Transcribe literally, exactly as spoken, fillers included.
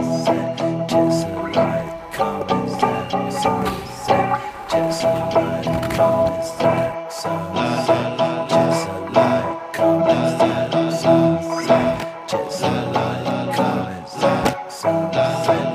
sunset, just a light common sense. Sunset, just a light common sense. Sunset, just a light common sense. Sunset, just a light common sense. Sunset.